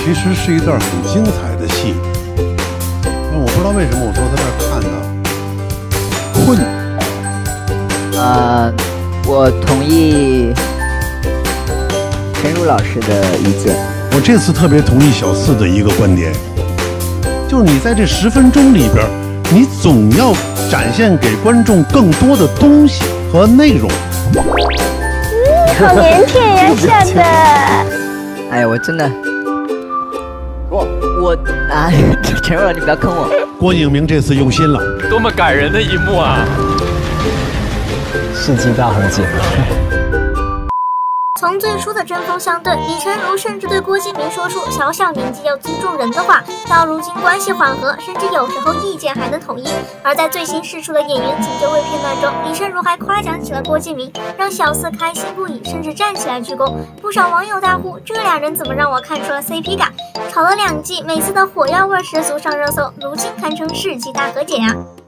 其实是一段很精彩的戏，但我不知道为什么我坐在这儿看呢，困。 我同意陈儒老师的意见。 我这次特别同意小四的一个观点，就是你在这10分钟里边，你总要展现给观众更多的东西和内容。 好腼腆呀，吓得！ 哎呀，我真的，陈儒老师，你不要坑我。 郭敬明这次用心了， 多么感人的一幕啊！ 世纪大和解。 从最初的针锋相对，李成儒甚至对郭敬明说出小小年纪要尊重人的话，到如今关系缓和，甚至有时候意见还能统一。而在最新释出的演员请就位片段中，李成儒还夸奖起了郭敬明，让小四开心不已，甚至站起来鞠躬。不少网友大呼：这俩人怎么让我看出了 CP 感？炒了2季，每次的火药味十足上热搜，如今堪称世纪大和解啊！